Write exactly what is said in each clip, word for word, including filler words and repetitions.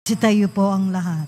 Sitayo po ang lahat.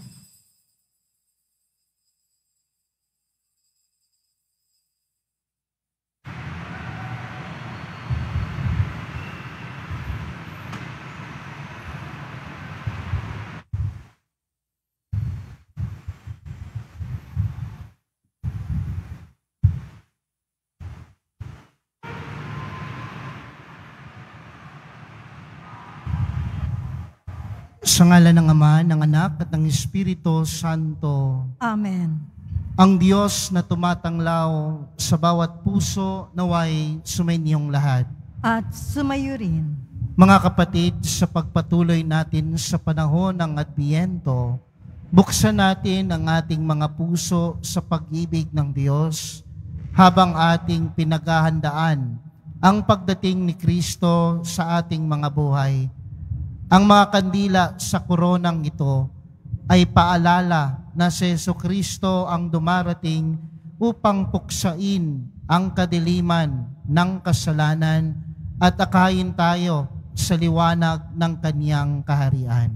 Sa ngalan ng Ama, ng Anak, at ng Espiritu Santo. Amen. Ang Diyos na tumatanglaw sa bawat puso, naway sumainyong lahat. At sumayo rin. Mga kapatid, sa pagpatuloy natin sa panahon ng Adbyento, buksan natin ang ating mga puso sa pag-ibig ng Diyos habang ating pinaghahandaan ang pagdating ni Kristo sa ating mga buhay. Ang mga kandila sa koronang ito ay paalala na si Jesucristo ang dumarating upang puksain ang kadiliman ng kasalanan at akayin tayo sa liwanag ng Kanyang kaharian.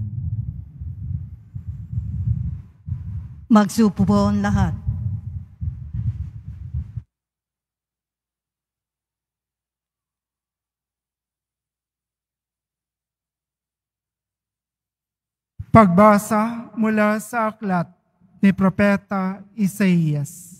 Magsupo po ang lahat. Pagbasa mula sa aklat ni Propeta Isaías.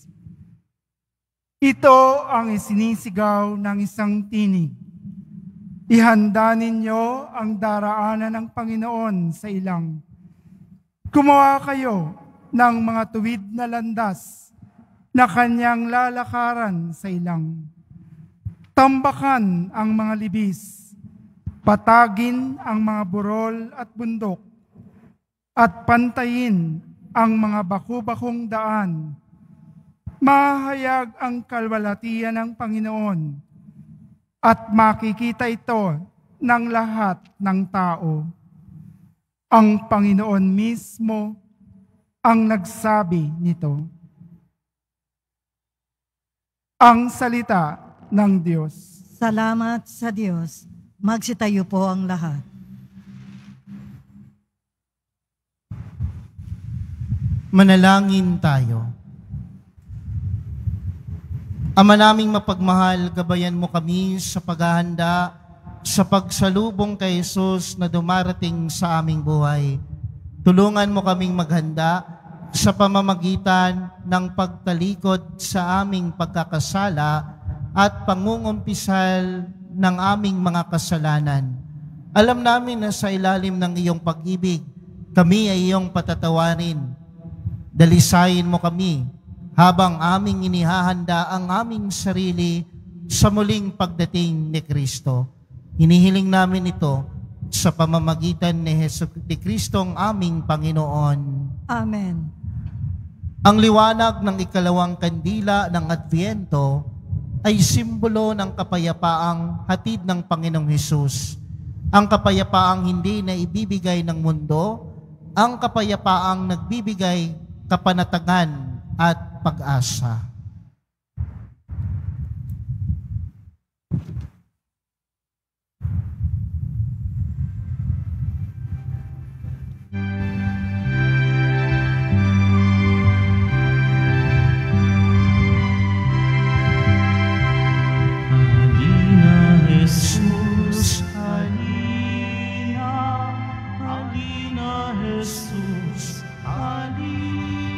Ito ang isinisigaw ng isang tinig. Ihanda ninyo ang daraanan ng Panginoon sa ilang. Gumawa kayo ng mga tuwid na landas na kanyang lalakaran sa ilang. Tambakan ang mga libis, patagin ang mga burol at bundok, at pantayin ang mga baku-bakong daan. Mahayag ang kalwalatian ng Panginoon at makikita ito ng lahat ng tao. Ang Panginoon mismo ang nagsabi nito. Ang salita ng Diyos. Salamat sa Diyos. Magsitayo po ang lahat. Manalangin tayo. Ama naming mapagmahal, gabayan mo kami sa paghahanda sa pagsalubong kay Jesus na dumarating sa aming buhay. Tulungan mo kaming maghanda sa pamamagitan ng pagtalikod sa aming pagkakasala at pangungumpisal ng aming mga kasalanan. Alam namin na sa ilalim ng iyong pag-ibig, kami ay iyong patatawarin. Dalisayin mo kami habang aming inihahanda ang aming sarili sa muling pagdating ni Kristo. Hinihiling namin ito sa pamamagitan ni Jesucristo ang aming Panginoon. Amen. Ang liwanag ng ikalawang kandila ng Adbyento ay simbolo ng kapayapaang hatid ng Panginoong Hesus. Ang kapayapaang hindi na ibibigay ng mundo, ang kapayapaang nagbibigay kapanatagan at pag-asa. Halina, Jesus, halina, halina, Jesus, halina.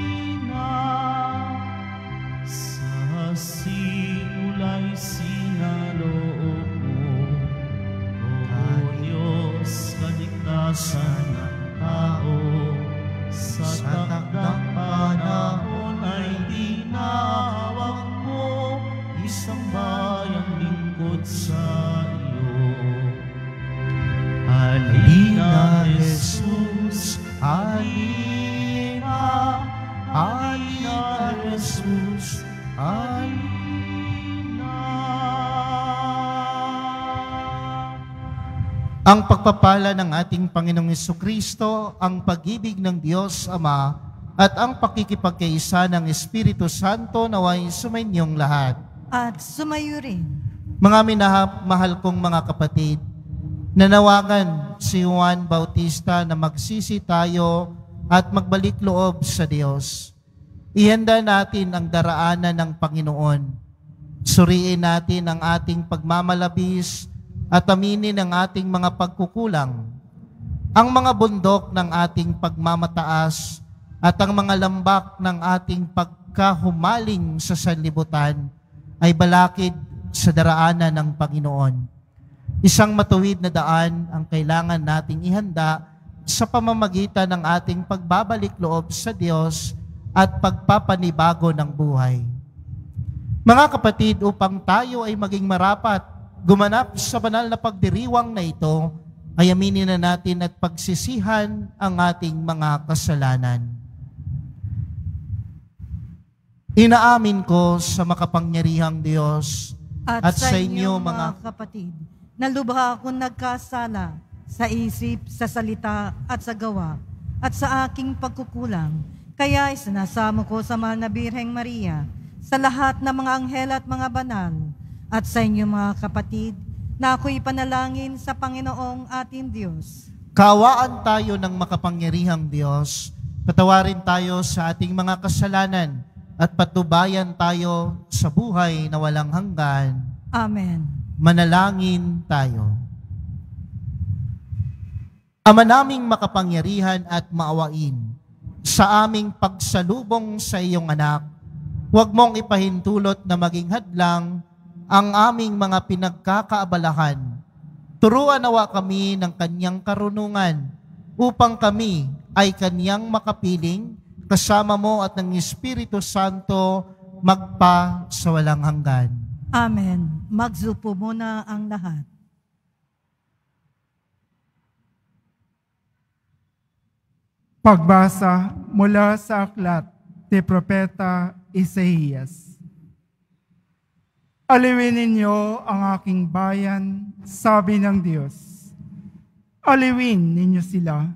Sa simula'y sinaloob mo, O Diyos, kaligtasan ng tao. Sa takdang panahon ay tinawag mo isang bayang lingkod sa iyo. Halina, Jesus, halina, halina, Jesus, halina. Ang pagpapala ng ating Panginoong Jesucristo, ang pag-ibig ng Diyos Ama, at ang pakikipagkaisa ng Espiritu Santo naway sumainyong lahat. At sumayo rin. Mga minamahal kong mga kapatid, nanawagan si Juan Bautista na magsisi tayo at magbalik loob sa Diyos. Ihanda natin ang daraanan ng Panginoon. Suriin natin ang ating pagmamalabis at aminin ang ating mga pagkukulang. Ang mga bundok ng ating pagmamataas at ang mga lambak ng ating pagkahumaling sa sanlibutan ay balakid sa daraanan ng Panginoon. Isang matuwid na daan ang kailangan nating ihanda sa pamamagitan ng ating pagbabalik loob sa Diyos at pagpapanibago ng buhay. Mga kapatid, upang tayo ay maging marapat, gumanap sa banal na pagdiriwang na ito, ay aminin na natin at pagsisihan ang ating mga kasalanan. Inaamin ko sa makapangyarihang Diyos At, at sa sa inyo, inyo, mga mga kapatid, na lubha akong nagkasala sa isip, sa salita at sa gawa, at sa aking pagkukulang. Kaya isinasamo ko sa mahal na Birheng Maria, sa lahat ng mga anghel at mga banal, at sa inyo mga kapatid, na ako'y panalangin sa Panginoong ating Diyos. Kaawaan tayo ng makapangyarihang Diyos, patawarin tayo sa ating mga kasalanan, at patubayan tayo sa buhay na walang hanggan. Amen. Manalangin tayo. Ama naming makapangyarihan at maawain, sa aming pagsalubong sa iyong anak, huwag mong ipahintulot na maging hadlang ang aming mga pinagkakaabalahan. Turuan nawa kami ng kanyang karunungan upang kami ay kanyang makapiling kasama mo at ng Espiritu Santo magpa sa walang hanggan. Amen. Magzupo muna ang lahat. Pagbasa mula sa aklat ni Propeta Isaías. Aliwin ninyo ang aking bayan, sabi ng Diyos. Aliwin ninyo sila.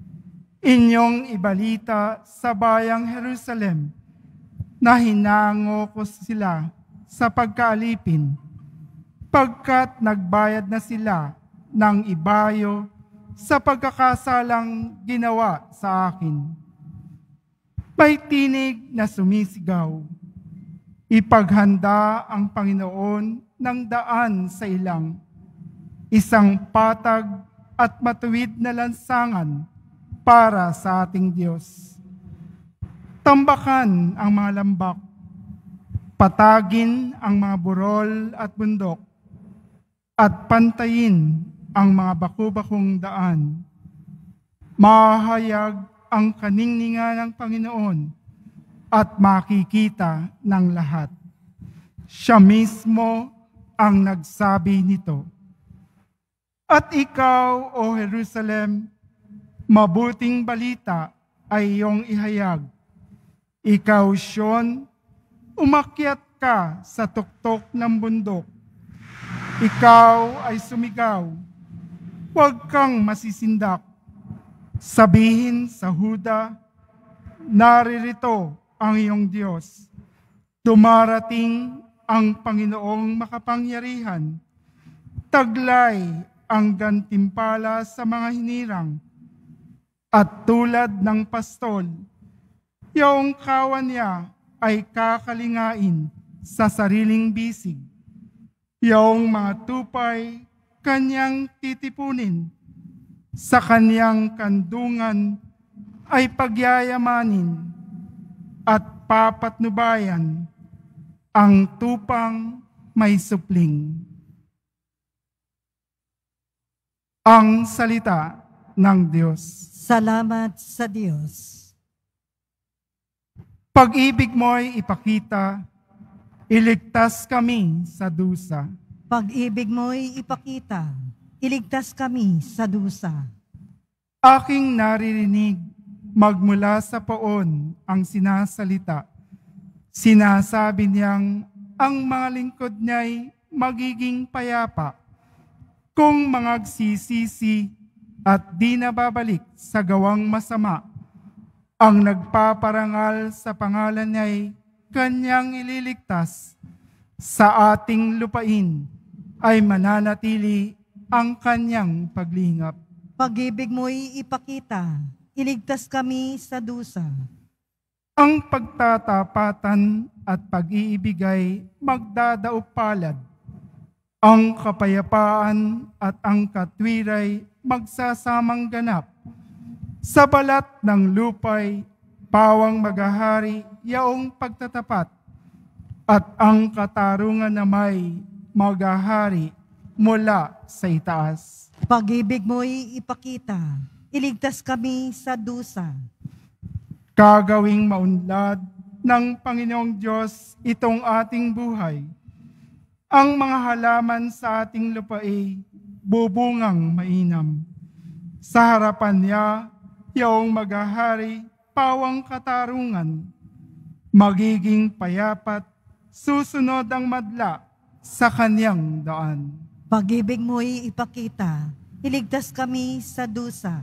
Inyong ibalita sa bayang Jerusalem na hinango ko sila sa pagkaalipin, pagkat nagbayad na sila ng ibayo sa pagkakasalang ginawa sa akin. May tinig na sumisigaw, ipaghanda ang Panginoon ng daan sa ilang, isang patag at matuwid na lansangan para sa ating Diyos. Tambakan ang mga lambak, patagin ang mga burol at bundok, at pantayin ang mga baku-bakong daan. Mahayag ang kaningningan ng Panginoon at makikita ng lahat. Siya mismo ang nagsabi nito. At ikaw, O Jerusalem, mabuting balita ay iyong ihayag. Ikaw, Sion, umakyat ka sa tuktok ng bundok. Ikaw ay sumigaw, huwag kang masisindak. Sabihin sa Huda, naririto ang iyong Diyos. Dumarating ang Panginoong makapangyarihan. Taglay ang gantimpala sa mga hinirang. At tulad ng pastol, yung kawan niya ay kakalingain sa sariling bisig. Yung mga tupay, kanyang titipunin. Sa kanyang kandungan ay pagyayamanin at papatnubayan ang tupang may supling. Ang salita ng Diyos. Salamat sa Diyos. Pag-ibig mo'y ipakita, iligtas kami sa dusa. Pag-ibig mo'y ipakita, iligtas kami sa dusa. Aking naririnig magmula sa poon ang sinasalita. Sinasabi niyang ang mga lingkod niya'y magiging payapa kung mangagsisisi at di nababalik sa gawang masama. Ang nagpaparangal sa pangalan niya'y kanyang ililigtas. Sa ating lupain ay mananatili ang kanyang paglingap. Pag-ibig mo'y ipakita, iligtas kami sa dusa. Ang pagtatapatan at pag-iibigay magdadaupalad. Ang kapayapaan at ang katwiray magsasamang ganap. Sa balat ng lupay, pawang maghahari yaong pagtatapat, at ang katarungan na may maghahari mula sa itaas. Pag-ibig mo'y ipakita, iligtas kami sa dusa. Kagawing maunlad ng Panginoong Diyos itong ating buhay. Ang mga halaman sa ating lupae bubungang mainam. Sa harapan niya, yaong maghahari, pawang katarungan. Magiging payapat, susunod ang madla sa kanyang daan. Pag-ibig mo'y ipakita, iligtas kami sa dusa.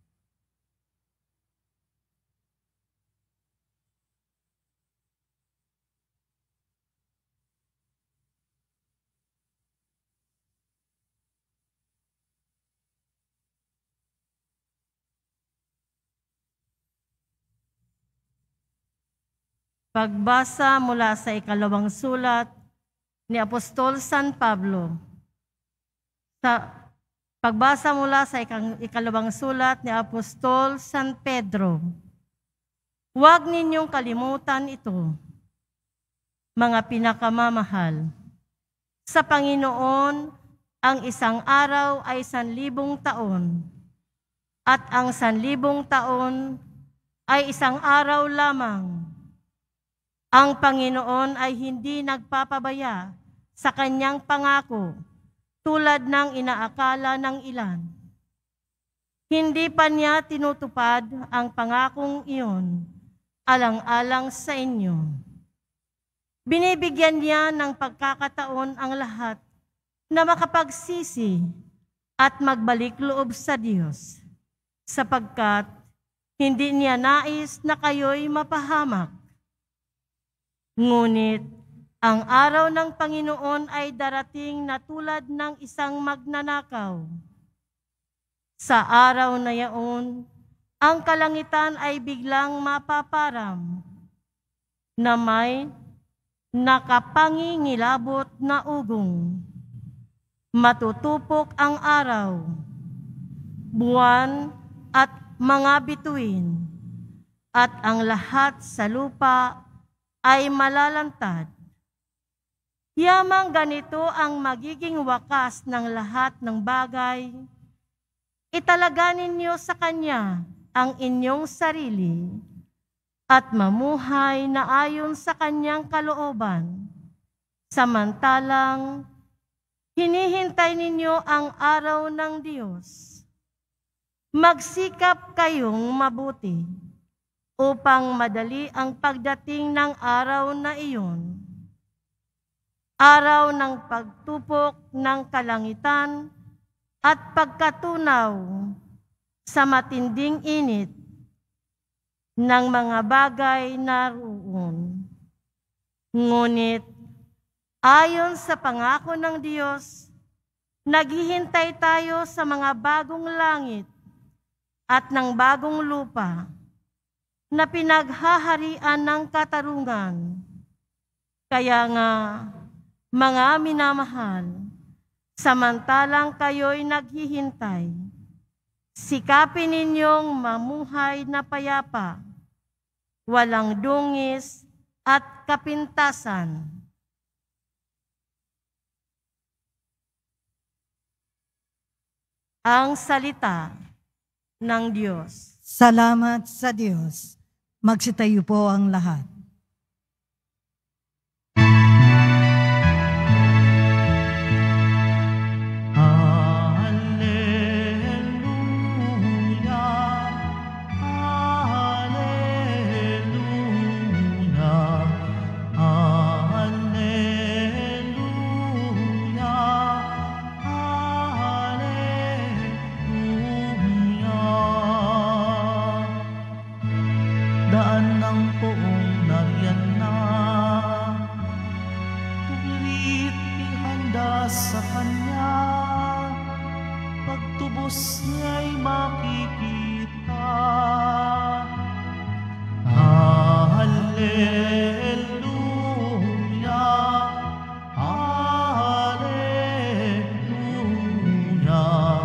Pagbasa mula sa ikalawang sulat ni Apostol San Pablo. Sa pagbasa mula sa ikang, ikalawang sulat ni Apostol San Pedro. Huwag ninyong kalimutan ito, mga pinakamamahal. Sa Panginoon, ang isang araw ay sanlibong taon, at ang sanlibong taon ay isang araw lamang. Ang Panginoon ay hindi nagpapabaya sa kanyang pangako tulad ng inaakala ng ilan. Hindi pa niya tinutupad ang pangakong iyon alang-alang sa inyo. Binibigyan niya ng pagkakataon ang lahat na makapagsisi at magbalik loob sa Diyos, sapagkat hindi niya nais na kayo'y mapahamak. Ngunit, ang araw ng Panginoon ay darating na tulad ng isang magnanakaw. Sa araw na yaon, ang kalangitan ay biglang mapaparam na may nakapangingilabot na ugong. Matutupok ang araw, buwan at mga bituin, at ang lahat sa lupa ay malalantad. Yamang ganito ang magiging wakas ng lahat ng bagay, italaga ninyo sa Kanya ang inyong sarili at mamuhay na ayon sa Kanyang kalooban, samantalang hinihintay ninyo ang araw ng Diyos. Magsikap kayong mabuti upang madali ang pagdating ng araw na iyon. Araw ng pagtupok ng kalangitan at pagkatunaw sa matinding init ng mga bagay na roon. Ngunit, ayon sa pangako ng Diyos, naghihintay tayo sa mga bagong langit at ng bagong lupa na pinaghaharian ng katarungan. Kaya nga, mga minamahal, samantalang kayo'y naghihintay, sikapin ninyong mamuhay na payapa, walang dungis at kapintasan. Ang salita ng Diyos. Salamat sa Diyos. Magsitayo po ang lahat. Daan ng poong nariyan na, tuwirit ihanda sa Kanya, Diyos ay makikita. Hallelujah, Hallelujah,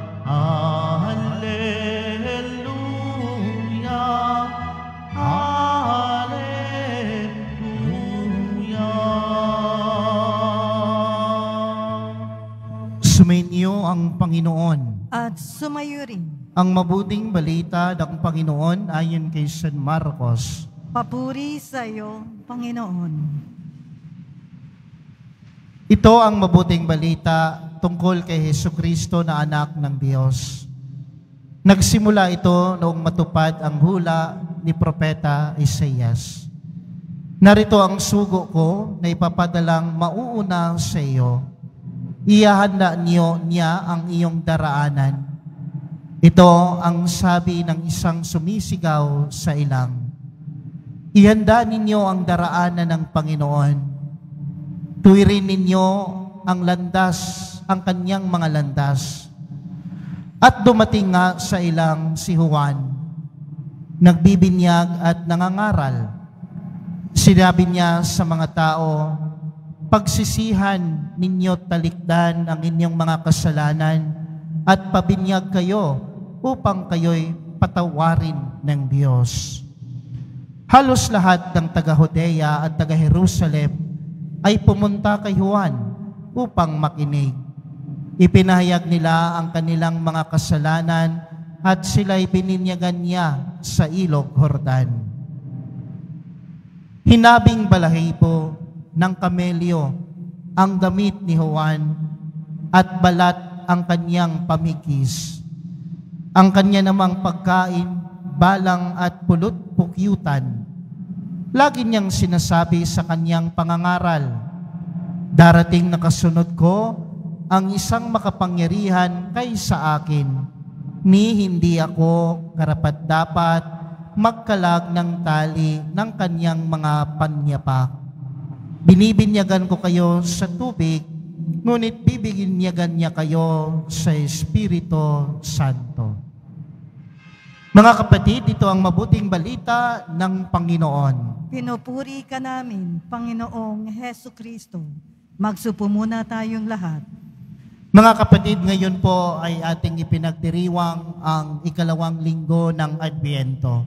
Hallelujah, Hallelujah. Sumainyo ang Panginoon. At sumayo rin. Ang mabuting balita ng Panginoon ayon kay San Marcos. Papuri sa iyo, Panginoon. Ito ang mabuting balita tungkol kay Hesukristo na anak ng Diyos. Nagsimula ito noong matupad ang hula ni Propeta Isaias. Narito ang sugo ko na ipapadalang mauuna sa iyo. Iyahanda niyo niya ang iyong daraanan. Ito ang sabi ng isang sumisigaw sa ilang. Ihanda ninyo ang daraanan ng Panginoon. Tuwirin ninyo ang landas, ang kanyang mga landas. At dumating nga sa ilang si Juan, nagbibinyag at nangangaral. Sinabi niya sa mga tao, pagsisihan ninyo talikdan ang inyong mga kasalanan at pabinyag kayo upang kayo'y patawarin ng Diyos. Halos lahat ng taga-Judea at taga-Jerusalem ay pumunta kay Juan upang makinig. Ipinahayag nila ang kanilang mga kasalanan at sila'y bininyagan niya sa ilog Jordan. Hinabing balahibo ng kamelyo ang damit ni Juan at balat ang kanyang pamikis. Ang kanya namang pagkain, balang at pulot-pukyutan. Lagi niyang sinasabi sa kanyang pangangaral, darating na kasunod ko ang isang makapangyarihan kaysa akin, ni hindi ako karapat-dapat magkalag ng tali ng kanyang mga panyapak. Binibinyagan ko kayo sa tubig, ngunit bibinyagan niya kayo sa Espiritu Santo. Mga kapatid, ito ang mabuting balita ng Panginoon. Pinupuri ka namin, Panginoong Hesu Kristo. Magsupo muna tayong lahat. Mga kapatid, ngayon po ay ating ipinagdiriwang ang ikalawang linggo ng Adbyento.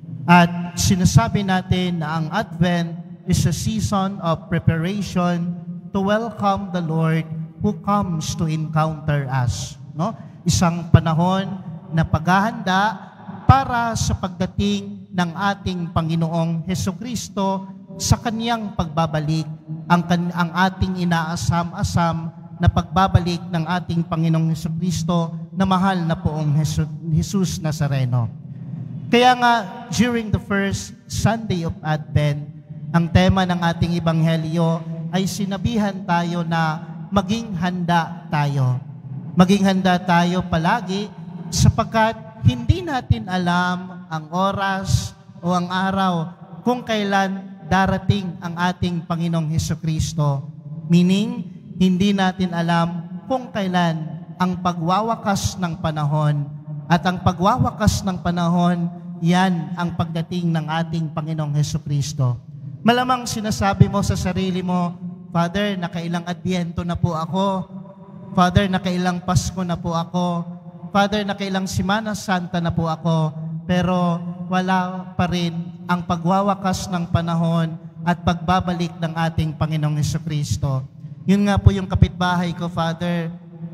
At sinasabi natin na ang Advent is a season of preparation to welcome the Lord who comes to encounter us. No? Isang panahon na paghahanda para sa pagdating ng ating Panginoong Hesukristo sa Kanyang pagbabalik, ang, ang ating inaasam-asam na pagbabalik ng ating Panginoong Hesukristo na mahal na poong Jesus, Jesus Nazareno. Kaya nga, during the first Sunday of Advent, ang tema ng ating Ebanghelyo ay sinabihan tayo na maging handa tayo. Maging handa tayo palagi sapagkat hindi natin alam ang oras o ang araw kung kailan darating ang ating Panginoong Hesukristo. Meaning, hindi natin alam kung kailan ang pagwawakas ng panahon. At ang pagwawakas ng panahon, yan ang pagdating ng ating Panginoong Hesukristo. Malamang sinasabi mo sa sarili mo, Father, nakailang Adbyento na po ako. Father, nakailang Pasko na po ako. Father, nakailang Semana Santa na po ako. Pero wala pa rin ang pagwawakas ng panahon at pagbabalik ng ating Panginoong Hesukristo. Yun nga po yung kapitbahay ko, Father,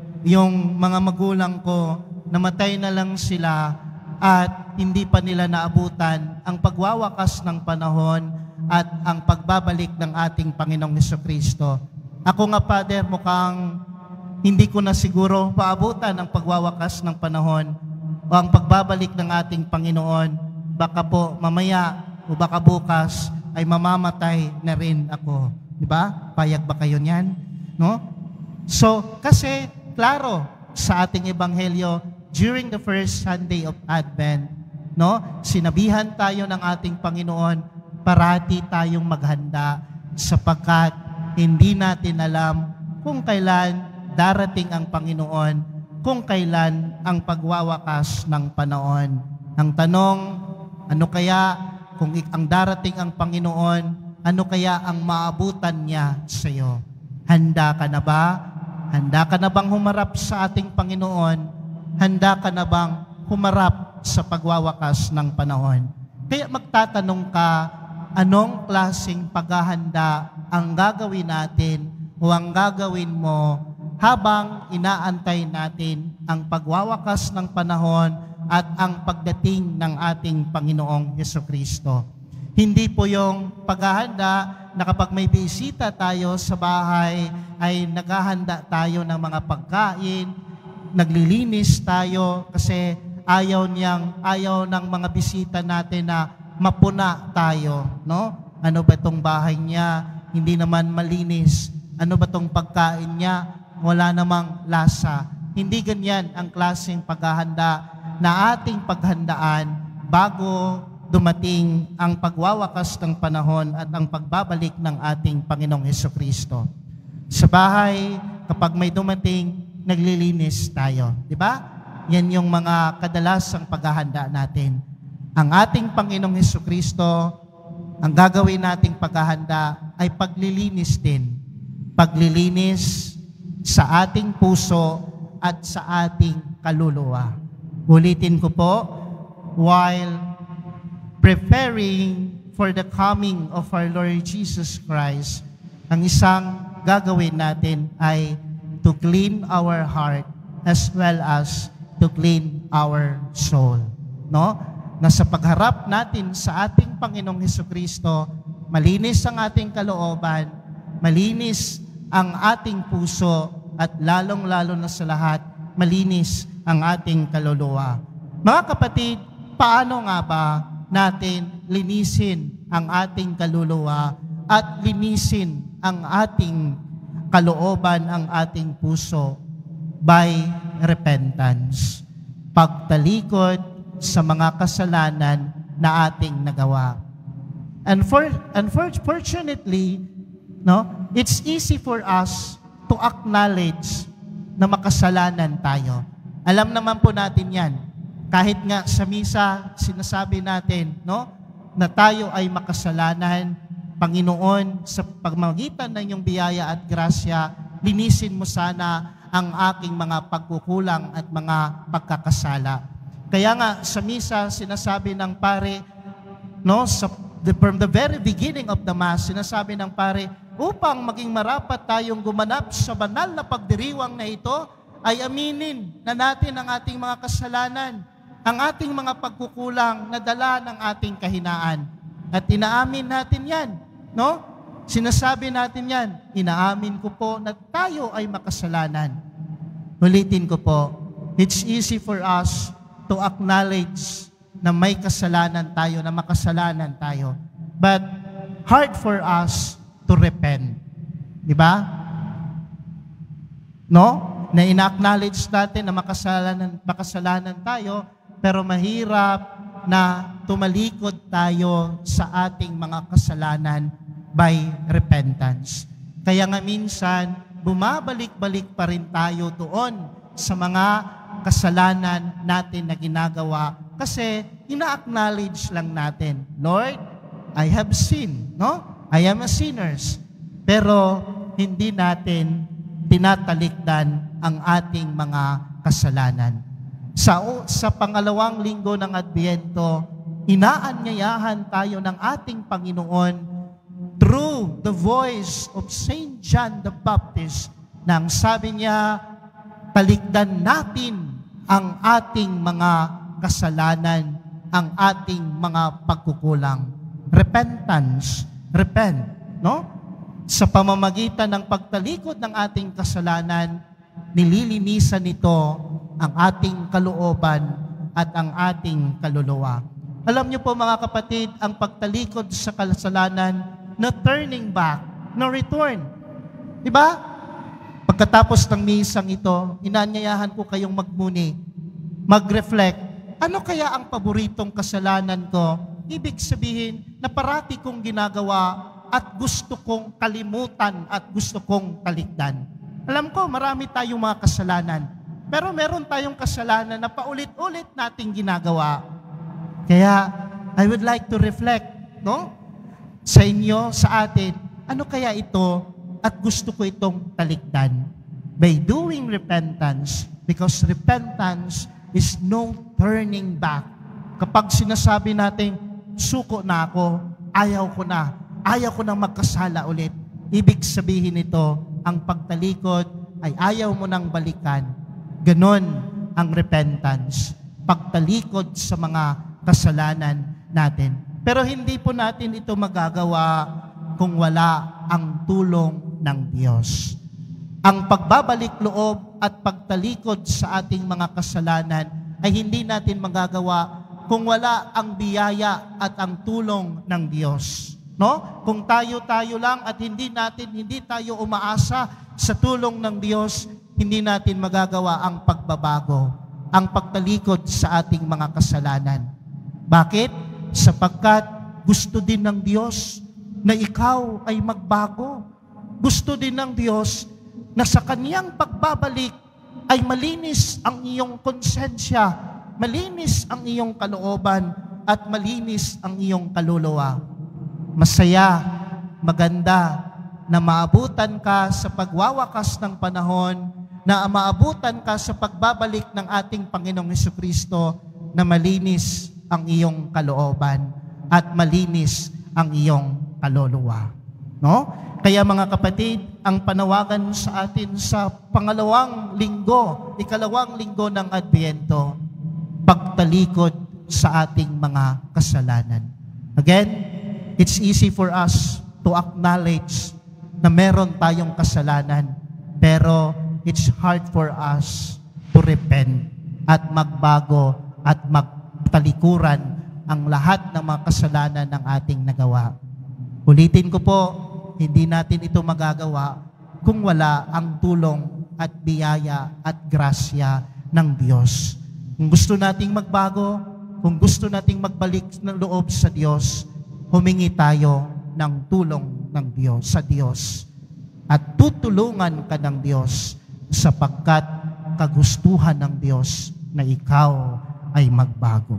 yung mga magulang ko, namatay na lang sila at hindi pa nila naabutan ang pagwawakas ng panahon at ang pagbabalik ng ating Panginoong Hesukristo. Ako nga, Father, mukhang hindi ko na siguro paabutan ang pagwawakas ng panahon o ang pagbabalik ng ating Panginoon. Baka po mamaya o baka bukas ay mamamatay na rin ako. Di ba? Payag ba kayo niyan? No? So, kasi klaro sa ating Ebanghelyo, during the first Sunday of Advent, no, sinabihan tayo ng ating Panginoon, parati tayong maghanda sapagkat hindi natin alam kung kailan darating ang Panginoon kung kailan ang pagwawakas ng panahon. Ang tanong, ano kaya kung ik- ang darating ang Panginoon, ano kaya ang maabutan niya sa iyo? Handa ka na ba? Handa ka na bang humarap sa ating Panginoon? Handa ka na bang humarap sa pagwawakas ng panahon? Kaya magtatanong ka, anong klaseng paghahanda ang gagawin natin o ang gagawin mo habang inaantay natin ang pagwawakas ng panahon at ang pagdating ng ating Panginoong Hesukristo. Hindi po yung paghahanda na kapag may bisita tayo sa bahay ay naghahanda tayo ng mga pagkain, naglilinis tayo kasi ayaw niyang ayaw ng mga bisita natin na mapuna tayo, no? Ano ba itong bahay niya? Hindi naman malinis. Ano ba itong pagkain niya? Wala namang lasa. Hindi ganyan ang klaseng paghahanda na ating paghandaan bago dumating ang pagwawakas ng panahon at ang pagbabalik ng ating Panginoong Hesukristo. Sa bahay, kapag may dumating, naglilinis tayo. Di ba? Yan yung mga kadalasang paghahanda natin. Ang ating Panginoong Hesukristo, ang gagawin nating paghahanda ay paglilinis din. Paglilinis sa ating puso at sa ating kaluluwa. Ulitin ko po, while preparing for the coming of our Lord Jesus Christ, ang isang gagawin natin ay to clean our heart as well as to clean our soul. No? Na sa pagharap natin sa ating Panginoong Hesukristo, malinis ang ating kalooban, malinis ang ating puso, at lalong-lalo na sa lahat, malinis ang ating kaluluwa. Mga kapatid, paano nga ba natin linisin ang ating kaluluwa at linisin ang ating kalooban, ang ating puso? By repentance. Pagtalikod sa mga kasalanan na ating nagawa. And for unfortunately, no, it's easy for us to acknowledge na makasalanan tayo. Alam naman po natin yan. Kahit nga sa misa, sinasabi natin, no, na tayo ay makasalanan. Panginoon, sa pagmamagitan ng iyong biyaya at grasya, linisin mo sana ang aking mga pagkukulang at mga pagkakasala. Kaya nga sa misa, sinasabi ng pare, no, sa, the, from the very beginning of the Mass, sinasabi ng pare, upang maging marapat tayong gumanap sa banal na pagdiriwang na ito, ay aminin na natin ang ating mga kasalanan, ang ating mga pagkukulang na dala ng ating kahinaan. At inaamin natin yan, no? Sinasabi natin yan, inaamin ko po na tayo ay makasalanan. Ulitin ko po, it's easy for us to acknowledge na may kasalanan tayo, na makasalanan tayo. But hard for us to repent. Di ba? No? Na ina-acknowledge natin na makasalanan, makasalanan tayo, pero mahirap na tumalikod tayo sa ating mga kasalanan by repentance. Kaya nga minsan, bumabalik-balik pa rin tayo doon sa mga kasalanan natin na ginagawa kasi ina-acknowledge lang natin, Lord, I have sinned, no? I am a sinner. Pero hindi natin tinatalikdan ang ating mga kasalanan. Sa, sa pangalawang linggo ng Adbyento, inaanyayahan tayo ng ating Panginoon through the voice of Saint John the Baptist nang sabi niya, talikdan natin ang ating mga kasalanan, ang ating mga pagkukulang. Repentance, repent, no? Sa pamamagitan ng pagtalikod ng ating kasalanan, nililinisan nito ang ating kalooban at ang ating kaluluwa. Alam niyo po mga kapatid, ang pagtalikod sa kasalanan, no turning back, no return. Diba? Pagkatapos ng misang ito, inaanyayahan ko kayong magmuni, mag-reflect, ano kaya ang paboritong kasalanan ko? Ibig sabihin na parati kong ginagawa at gusto kong kalimutan at gusto kong talikdan. Alam ko, marami tayong mga kasalanan. Pero meron tayong kasalanan na paulit-ulit nating ginagawa. Kaya, I would like to reflect, no? Sa inyo, sa atin, ano kaya ito at gusto ko itong talikdan? By doing repentance, because repentance is no turning back. Kapag sinasabi natin, suko na ako, ayaw ko na, ayaw ko nang magkasala ulit, ibig sabihin nito, ang pagtalikod ay ayaw mo nang balikan. Ganon ang repentance. Pagtalikod sa mga kasalanan natin. Pero hindi po natin ito magagawa kung wala ang tulong ng Diyos. Ang pagbabalik loob at pagtalikod sa ating mga kasalanan ay hindi natin magagawa kung wala ang biyaya at ang tulong ng Diyos. No? Kung tayo-tayo lang at hindi natin, hindi tayo umaasa sa tulong ng Diyos, hindi natin magagawa ang pagbabago, ang pagtalikod sa ating mga kasalanan. Bakit? Sapagkat gusto din ng Diyos na ikaw ay magbago. Gusto din ng Diyos na sa kaniyang pagbabalik ay malinis ang iyong konsensya, malinis ang iyong kalooban, at malinis ang iyong kaluluwa. Masaya, maganda na maabutan ka sa pagwawakas ng panahon, na maabutan ka sa pagbabalik ng ating Panginoong Hesukristo na malinis ang iyong kalooban at malinis ang iyong kaluluwa. No? Kaya mga kapatid, ang panawagan sa atin sa pangalawang linggo, ikalawang linggo ng Adbyento, pagtalikod sa ating mga kasalanan. Again, it's easy for us to acknowledge na meron tayong kasalanan, pero it's hard for us to repent at magbago at magtalikuran ang lahat ng mga kasalanan ng ating nagawa. Ulitin ko po, hindi natin ito magagawa kung wala ang tulong at biyaya at grasya ng Diyos. Kung gusto nating magbago, kung gusto nating magbalik ng loob sa Diyos, humingi tayo ng tulong ng Diyos sa Diyos. At tutulungan ka ng Diyos sapagkat kagustuhan ng Diyos na ikaw ay magbago.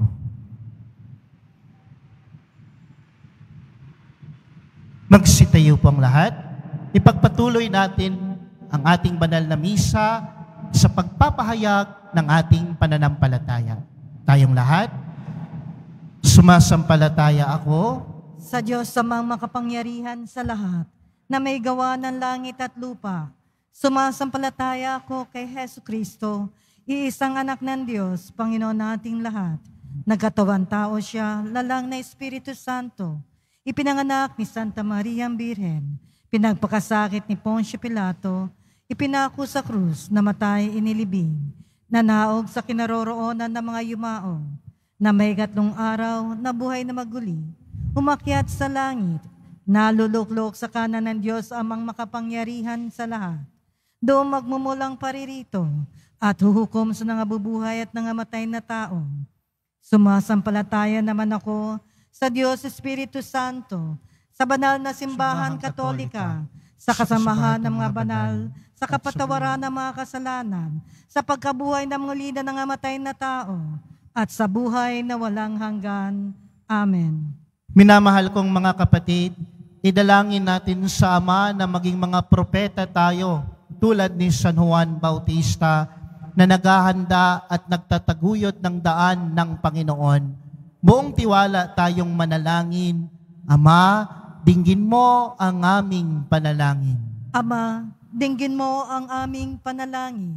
Magsitayo po ang lahat. Ipagpatuloy natin ang ating banal na misa sa pagpapahayag ng ating pananampalataya. Tayong lahat, sumasampalataya ako Sa Diyos sa mga makapangyarihan sa lahat, na may gawa ng langit at lupa. Sumasampalataya ako kay Hesu Kristo, iisang anak ng Diyos, Panginoon nating lahat. Nagkatawan tao siya, lalang na Espiritu Santo. Ipinanganak ni Santa Maria ang Birhen, pinagpakasakit ni Poncio Pilato, ipinako sa krus, namatay inilibing, nanaog sa kinaroroonan ng mga yumao, na may gatlong araw, nabuhay na maguli, umakyat sa langit, naluluklok sa kanan ng Diyos amang makapangyarihan sa lahat. Doon magmumulang paririto at huhukom sa nangabubuhay at nangamatay na tao. Sumasampalataya naman ako sa Diyos Espiritu Santo, sa banal na simbahan katolika, sa kasamahan ng mga banal, sa kapatawaran ng mga kasalanan, sa pagkabuhay ng muli na nangamatay na tao, at sa buhay na walang hanggan. Amen. Minamahal kong mga kapatid, idalangin natin sa Ama na maging mga propeta tayo, tulad ni San Juan Bautista, na naghahanda at nagtataguyod ng daan ng Panginoon. Buong tiwala tayong manalangin, Ama, dinggin mo ang aming panalangin. Ama, dinggin mo ang aming panalangin.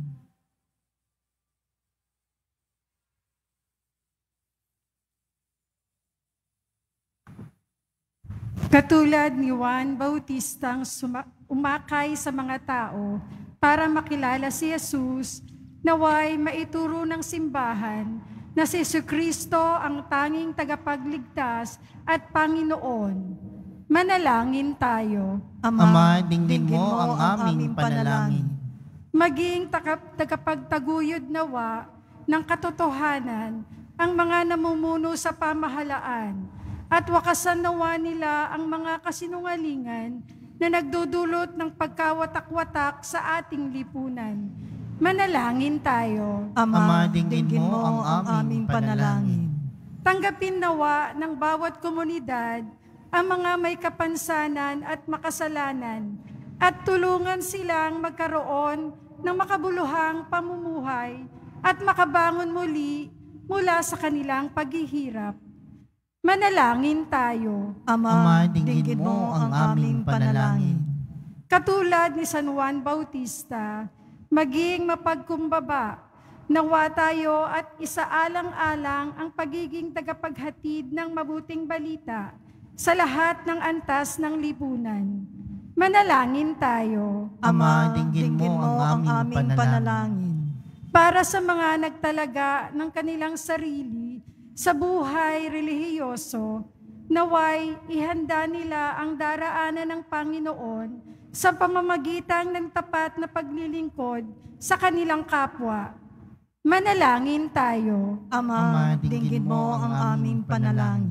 Katulad ni Juan Bautista ang suma- umakay sa mga tao para makilala si Jesus, naway maituro ng simbahan na si Jesucristo ang tanging tagapagligtas at Panginoon. Manalangin tayo. Ama, dinggin mo ang aming panalangin. Maging taka- tagapagtaguyod nawa ng katotohanan ang mga namumuno sa pamahalaan at wakasan nawa nila ang mga kasinungalingan na nagdudulot ng pagkawatak-watak sa ating lipunan. Manalangin tayo. Ama, Ama, dinggin mo ang aming panalangin. Tanggapin nawa ng bawat komunidad ang mga may kapansanan at makasalanan at tulungan silang magkaroon ng makabuluhang pamumuhay at makabangon muli mula sa kanilang paghihirap. Manalangin tayo. Ama, Ama, dinggin mo ang aming panalangin. Katulad ni San Juan Bautista, maging mapagkumbaba, nawa tayo at isaalang-alang ang pagiging tagapaghatid ng mabuting balita sa lahat ng antas ng lipunan. Manalangin tayo. Ama, dinggin mo ang aming panalangin. Para sa mga nagtalaga ng kanilang sarili sa buhay relihiyoso, naway ihanda nila ang daraanan ng Panginoon sa pamamagitan ng tapat na paglilingkod sa kanilang kapwa. Manalangin tayo. Ama, Ama, dinggin mo ang aming panalangin.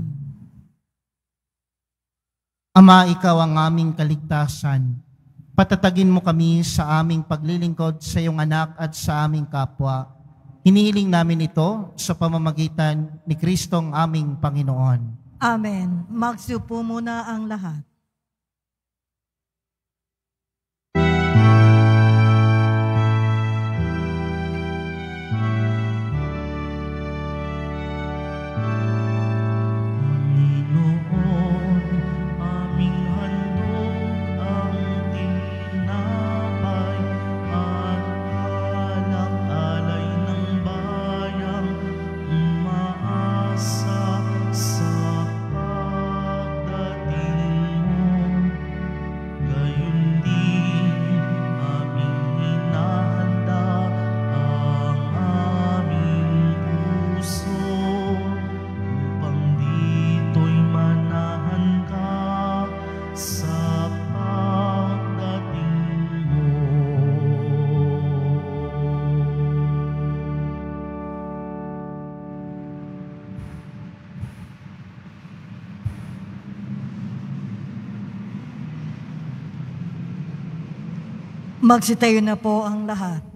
Ama, ikaw ang aming kaligtasan. Patatagin mo kami sa aming paglilingkod sa iyong anak at sa aming kapwa. Hinihiling namin ito sa pamamagitan ni Kristong aming Panginoon. Amen. Magsiupo muna ang lahat. Panginoon, aming handog ang tinapay at alak-alay ng bayang umaasa sa pagdating mo. Gayon din aming hinahanda ang aming puso upang dito'y manahan ka sa pagdating mo. Magsitayo na po ang lahat.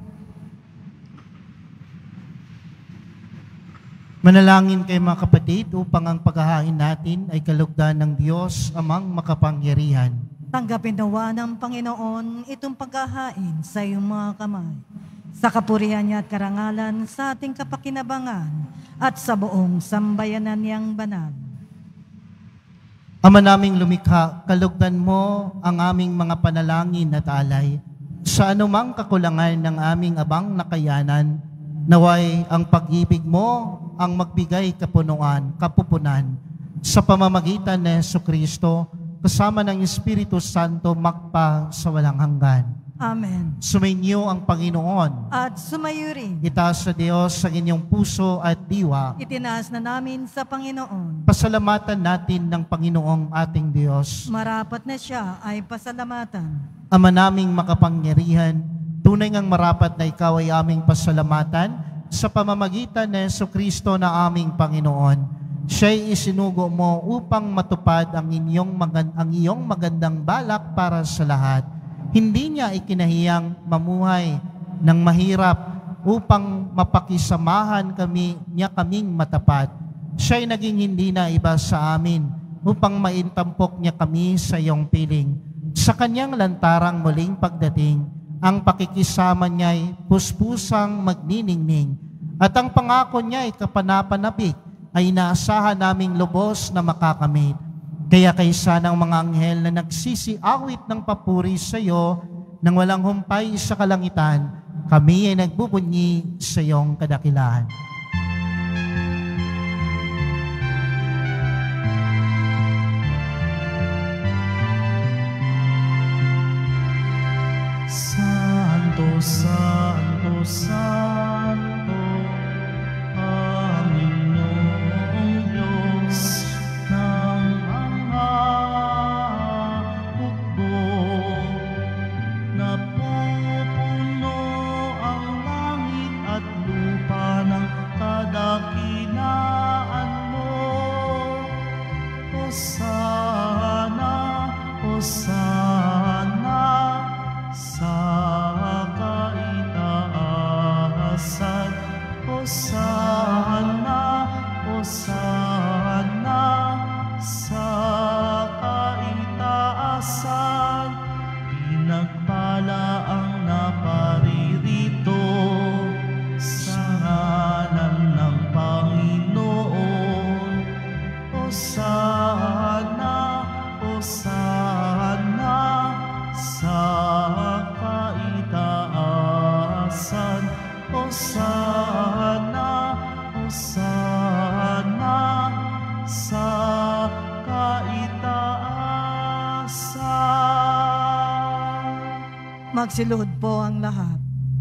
Manalangin kayo mga kapatid upang ang paghahain natin ay kalugdan ng Diyos amang makapangyarihan. Tanggapin nawa ng Panginoon itong paghahain sa iyong mga kamay, sa kapurihan niya at karangalan sa ating kapakinabangan at sa buong sambayanan niyang banal. Ama naming lumikha, kalugdan mo ang aming mga panalangin at alay sa anumang kakulangan ng aming abang nakayanan. Naway ang pag-ibig mo ang magbigay kapunuan, kapupunan sa pamamagitan ni Jesucristo kasama ng Espiritu Santo magpa sa walang hanggan. Amen. Sumainyo ang Panginoon. At sumayo rin, Itaas sa Diyos sa inyong puso at diwa. itinaas na namin sa Panginoon. Pasalamatan natin ng Panginoong ating Diyos. Marapat na siya ay pasalamatan. Ama naming makapangyarihan, tunay ngang marapat na ikaw ay aming pasalamatan sa pamamagitan ni Jesucristo na aming Panginoon. Siya'y isinugo mo upang matupad ang inyong, magand- ang iyong magandang balak para sa lahat. Hindi niya ikinahiyang mamuhay ng mahirap upang mapakisamahan kami, niya kaming matapat. Siya'y naging hindi na iba sa amin upang maintampok niya kami sa iyong piling. Sa kanyang lantarang muling pagdating, ang pakikisama niya'y puspusang magniningning at ang pangako niya'y kapanapanabik ay inaasahan naming lubos na makakamit. Kaya kaysa ng mga anghel na nagsisiawit ng papuri sa iyo nang walang humpay sa kalangitan, kami ay nagbubunyi sa iyong kadakilaan. Santo, Santo, Santo, ang inyong Diyos ng mga hukbo. Napupuno ang langit at lupa ng kadakilaan mo. Hosana, Hosana sa kaitaasan. Hosana, Hosana sa kaitaasan. Pinagpala ang naparirito sa ngalan ng Panginoon. Hosana, Hosana sa kaitaasan. Hosana, Hosana sa kaitaasan. Magsilod po ang lahat.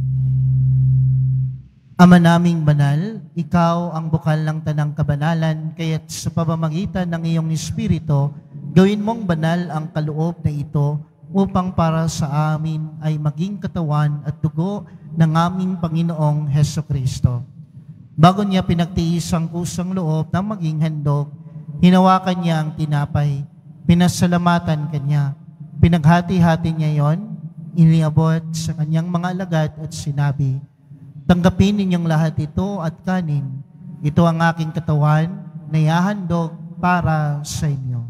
Ama naming banal, ikaw ang bukal ng tanang kabanalan, kaya't sa pamamagitan ng iyong Espiritu, gawin mong banal ang kaloob na ito upang para sa amin ay maging katawan at dugo ng aming Panginoong Heso Kristo. Bago niya pinagtiis ang kusang loob na maging handog, hinawakan niya ang tinapay, pinasalamatan kanya, pinaghati-hati niya yon, iniabot sa kanyang mga alagad at sinabi, "Tanggapin ninyong lahat ito at kanin. Ito ang aking katawan na ihahandog para sa inyo."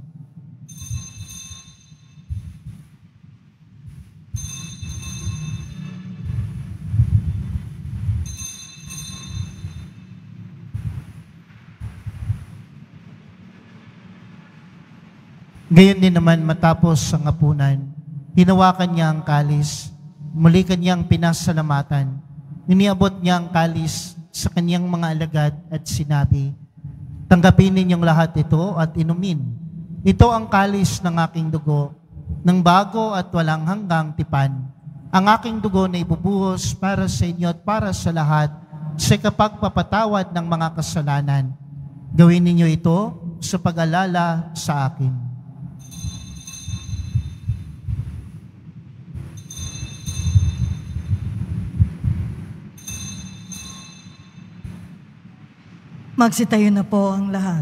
Gayon din naman matapos ang hapunan, hinawakan niya ang kalis, muli kanyang pinasalamatan, iniabot niya ang kalis sa kanyang mga alagad at sinabi, "Tanggapin ninyong lahat ito at inumin. Ito ang kalis ng aking dugo, ng bago at walang hanggang tipan. Ang aking dugo na ibubuhos para sa inyo at para sa lahat sa kapagpapatawad ng mga kasalanan. Gawin ninyo ito sa pag-alala sa akin." Magsitayo na po ang lahat.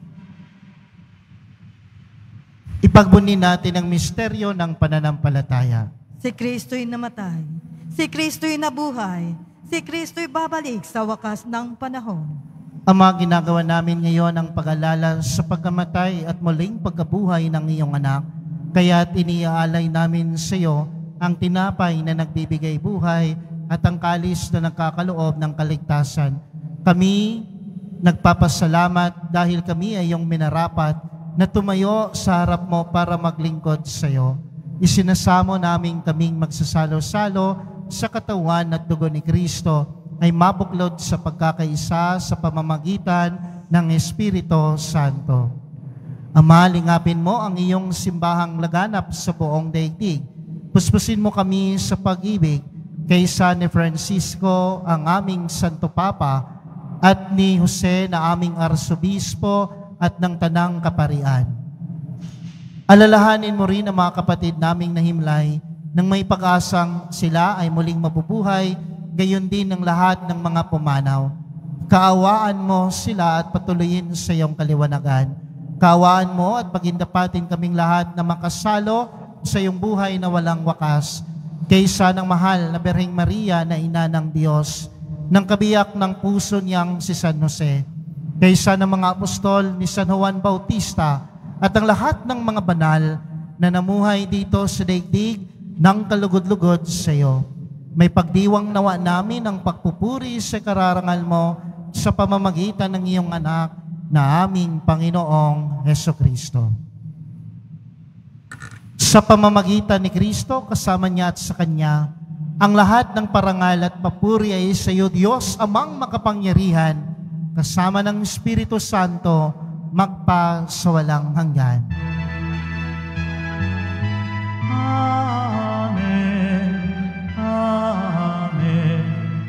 Ipagbunin natin ang misteryo ng pananampalataya. Si Kristo'y namatay, si Kristo'y nabuhay, si Kristo'y babalik sa wakas ng panahon. Ama, ginagawa namin ngayon ang pag-alala sa pagkamatay at muling pagkabuhay ng iyong anak. Kaya't iniaalay namin sa iyo ang tinapay na nagbibigay buhay at ang kalis na nagkakaloob ng kaligtasan. Kami nagpapasalamat dahil kami ay iyong minarapat na tumayo sa harap mo para maglingkod sa iyo. Isinasamo namin kaming magsasalo-salo sa katawan at dugo ni Kristo ay mabuklod sa pagkakaisa sa pamamagitan ng Espiritu Santo. Ama, lingapin mo ang iyong simbahang laganap sa buong daigdig. Puspusin mo kami sa pag-ibig kay San Francisco, ang aming Santo Papa, at ni Jose na aming Arsobispo at ng Tanang Kaparian. Alalahanin mo rin ang mga kapatid naming nahimlay nang may pag-asang sila ay muling mabubuhay, gayon din ang lahat ng mga pumanaw. Kaawaan mo sila at patuloyin sa iyong kaliwanagan. Kaawaan mo at pagindapatin kaming lahat na makasalo sa iyong buhay na walang wakas, kaysa ng mahal na Birheng Maria na Ina ng Diyos, ng kabiyak ng puso niyang si San Jose, kaysa ng mga apostol ni San Juan Bautista at ang lahat ng mga banal na namuhay dito sa daigdig ng kalugod-lugod sa iyo. May pagdiwang nawa namin ang pagpupuri sa kararangal mo sa pamamagitan ng iyong anak na aming Panginoong Heso Kristo. Sa pamamagitan ni Kristo, kasama niya at sa Kanya, ang lahat ng parangal at papuri ay sa iyo, Diyos Amang makapangyarihan, kasama ng Espiritu Santo, magpa sa walang hanggan. Amen. Amen.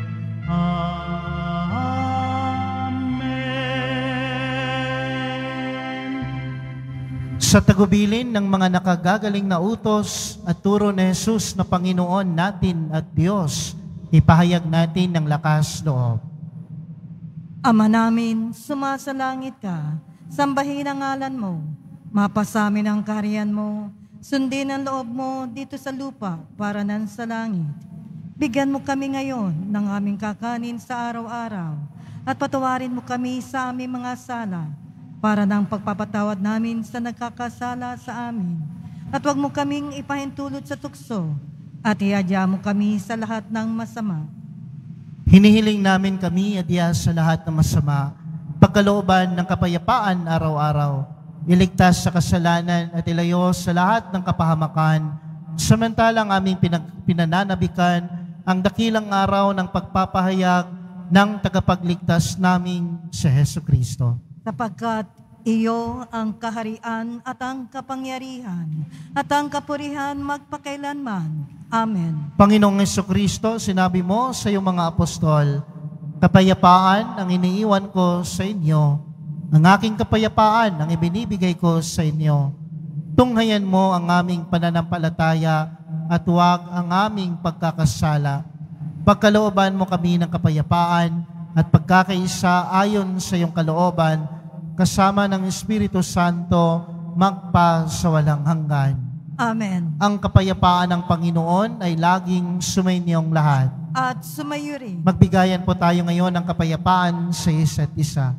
Amen. Sa tagubilin ng mga nakagagaling na utos at turo ni Jesus na Panginoon natin at Diyos, ipahayag natin ng lakas loob. Ama namin, sumasalangit ka, sambahin ang ngalan mo, mapasamin ang kaharian mo, sundin ang loob mo dito sa lupa para nan sa langit. Bigyan mo kami ngayon ng aming kakanin sa araw-araw at patawarin mo kami sa aming mga sala, para ng pagpapatawad namin sa nagkakasala sa amin. At huwag mo kaming ipahintulot sa tukso, at iadya mo kami sa lahat ng masama. Hinihiling namin kami adya sa lahat ng masama, pagkalooban ng kapayapaan araw-araw, iligtas sa kasalanan at ilayo sa lahat ng kapahamakan, samantalang aming pinag- pinananabikan ang dakilang araw ng pagpapahayag ng tagapagligtas naming si Hesu Kristo. Sapagkat iyo ang kaharian at ang kapangyarihan at ang kapurihan magpakailanman. Amen. Panginoong Hesu Kristo, sinabi mo sa iyong mga apostol, kapayapaan ang iniiwan ko sa inyo, ang aking kapayapaan ang ibinibigay ko sa inyo. Tunghayan mo ang aming pananampalataya at huwag ang aming pagkakasala. Pagkalooban mo kami ng kapayapaan at pagkakaisa ayon sa iyong kalooban, kasama ng Espiritu Santo, magpa sa walang hanggan. Amen. Ang kapayapaan ng Panginoon ay laging sumainyong lahat. At sumayo rin. Magbigayan po tayo ngayon ng kapayapaan sa isa't isa.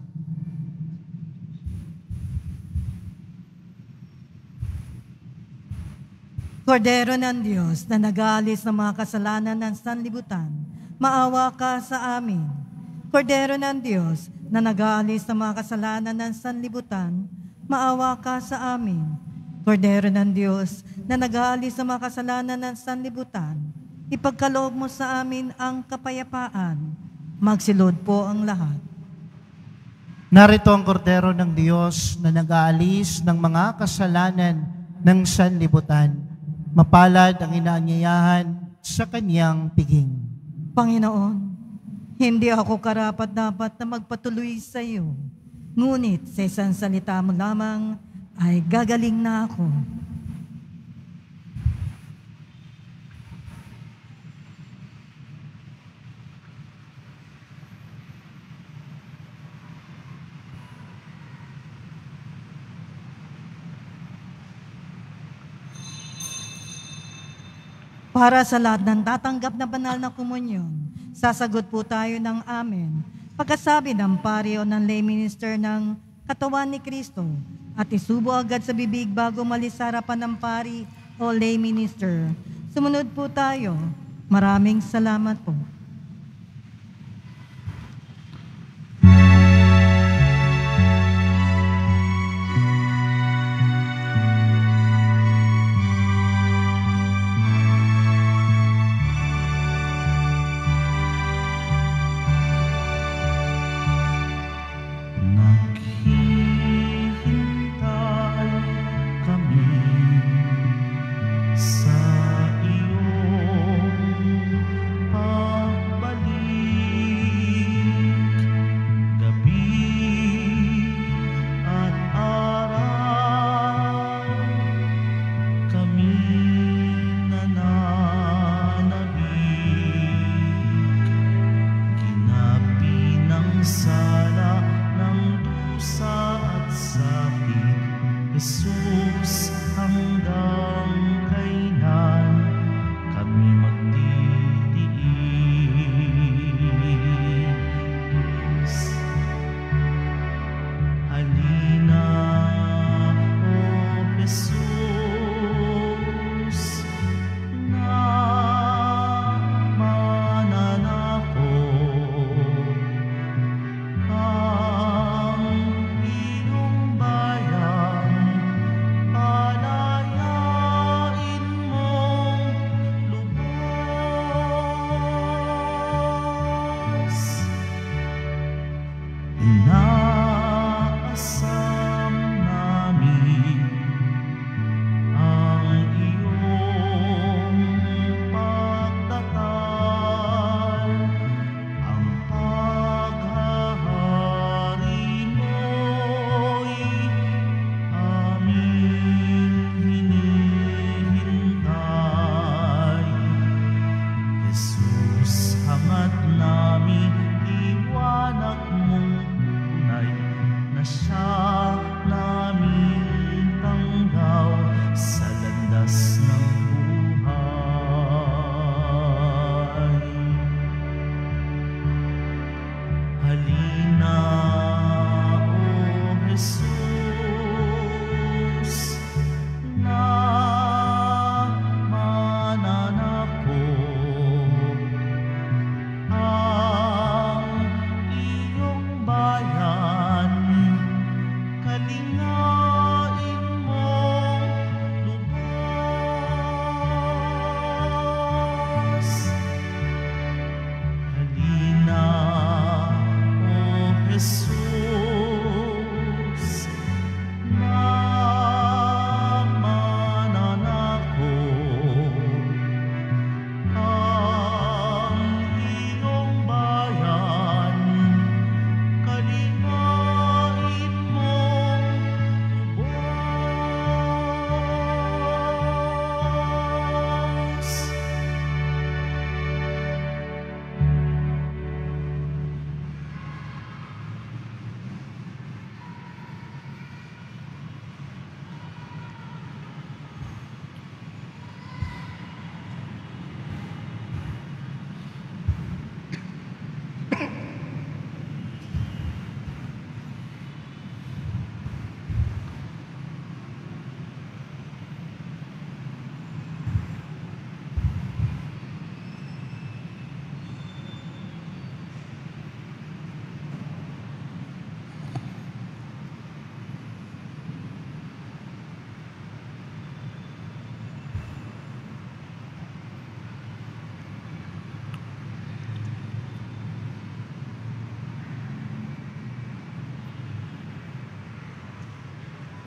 Kordero ng Diyos na nag-aalis ng mga kasalanan ng sanlibutan, maawa ka sa amin. Kordero ng Diyos na nag-aalis ng mga kasalanan ng sanlibutan, maawa ka sa amin. Kordero ng Diyos na nag-aalis ng mga kasalanan ng sanlibutan, ipagkaloob mo sa amin ang kapayapaan. Magsilod po ang lahat. Narito ang kordero ng Diyos na nag-aalis ng mga kasalanan ng sanlibutan. Mapalad ang inaanyayahan sa kanyang piging. Panginoon, hindi ako karapat-dapat na magpatuloy sa iyo. Ngunit sa isang salita mo lamang ay gagaling na ako. Para sa lahat ng tatanggap na banal na komunyon, sasagot po tayo ng amen. Pagkasabi ng pari o ng lay minister ng katawan ni Kristo, at isubo agad sa bibig bago malis sa harapan ng pari o lay minister. Sumunod po tayo. Maraming salamat po. Naghihintay kami sa iyong pagbalik. Gabi at araw kami nananabik. Ginapi ng sala ng dusa at sakit, Jesus, hanggang kailan kami magtitiis? Halina, O Jesus, na mananakop ang iyong bayan, pala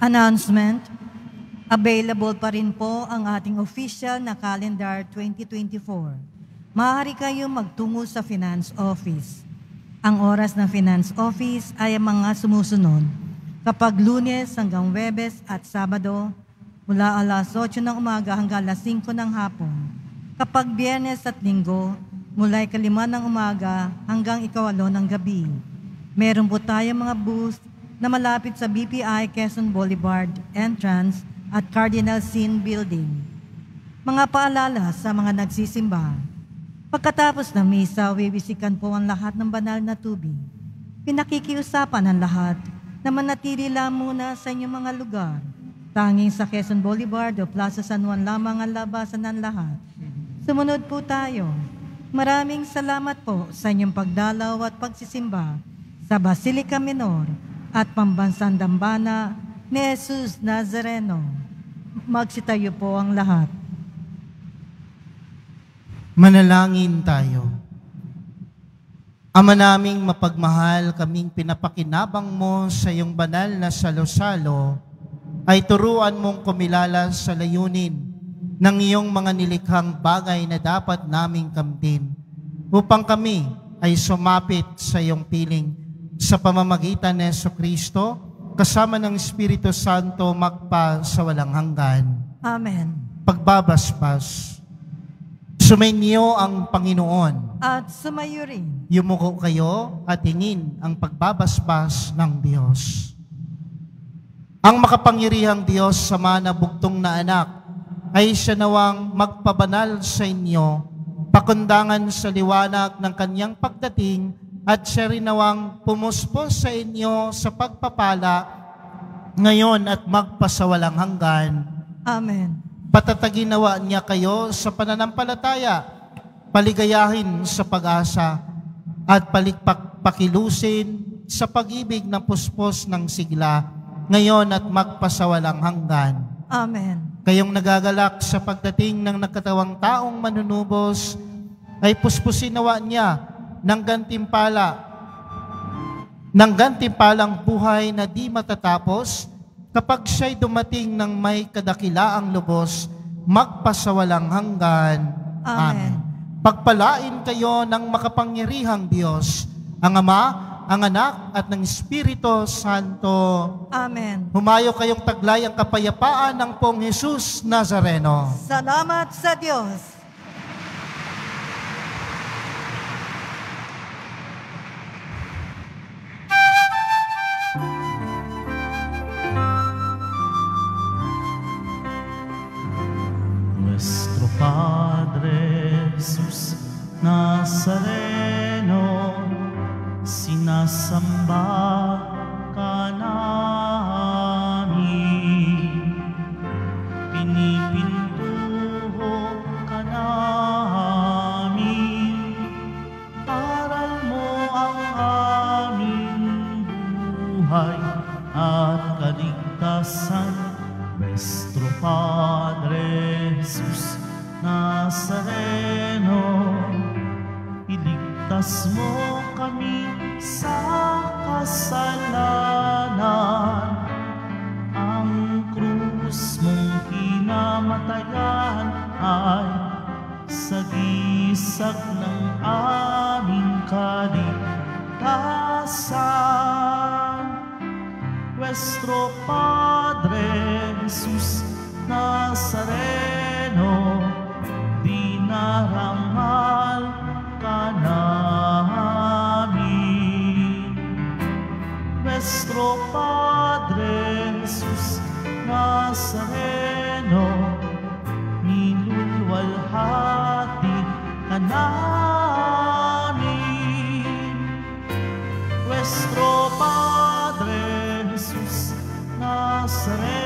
Announcement. Available pa rin po ang ating official na calendar twenty twenty-four. Maaari kayo magtungo sa Finance Office. Ang oras ng Finance Office ay ang mga sumusunod. Kapag Lunes hanggang Huwebes at Sabado, mula alas otso ng umaga hanggang alas singko ng hapon. Kapag Biyernes at Linggo, mula ikalima ng umaga hanggang ikawalo ng gabi. Meron po tayong mga booth na malapit sa B P I Quezon Boulevard entrance at Cardinal Sin Building. Mga paalala sa mga nagsisimba. Pagkatapos ng misa, wiwisikan po ang lahat ng banal na tubig. Pinakikiusapan ang lahat na manatili lang muna sa inyong mga lugar. Tanging sa Quezon Boulevard o Plaza San Juan lamang ang labasan ng lahat. Sumunod po tayo. Maraming salamat po sa inyong pagdalaw at pagsisimba sa Basilica Minor at Pambansang Dambana ni Jesus Nazareno. Magsitayo po ang lahat. Manalangin tayo. Ama naming mapagmahal, kaming pinapakinabang mo sa iyong banal na salo-salo, ay turuan mong kumilala sa layunin ng iyong mga nilikhang bagay na dapat naming kamtin, upang kami ay sumapit sa iyong piling sa pamamagitan ni Jesucristo, kasama ng Espiritu Santo magpa sa walang hanggan. Amen. Pagbabasbas. Sumainyo ang Panginoon. At sumayo rin. Yumuko kayo at hingin ang pagbabasbas ng Diyos. Ang makapangyarihang Diyos sa mga bugtong na anak ay siya nawang magpabanal sa inyo, pakundangan sa liwanag ng kanyang pagdating, at siya rin nawang pumuspos sa inyo sa pagpapala ngayon at magpasawalang hanggan. Amen. Patatagin nawa niya kayo sa pananampalataya, paligayahin sa pag-asa, at palikpakilusin sa pag-ibig na puspos ng sigla, ngayon at magpasawalang hanggan. Amen. Kayong nagagalak sa pagdating ng nagkatawang taong manunubos, ay puspusin nawa niya ng gantimpala, ng gantimpalang buhay na di matatapos, kapag siya'y dumating ng may kadakilaang lubos, magpasawalang hanggan. Amen. Pagpalain kayo ng makapangyarihang Diyos, ang Ama, ang Anak, at ng Espiritu Santo. Amen. Humayo kayong taglay ang kapayapaan ng Pong Jesus Nazareno. Salamat sa Diyos. Nuestro Padre Jesus Nazareno, sinasamba ka namin, pinipintuho ka namin, aral mo ang aming buhay at kaligtasan. Nuestro Padre Jesus Nazareno, iligtas mo kami sa kasalanan. Ang krus mong kinamatayan ay sagisag ng aming kaligtasan. Nuestro Padre Jesus Nazareno, dinarangal ka namin. Nuestro Padre Jesus Nazareno, niluluwalhati ka namin. Nuestro Padre Jesus Nazareno,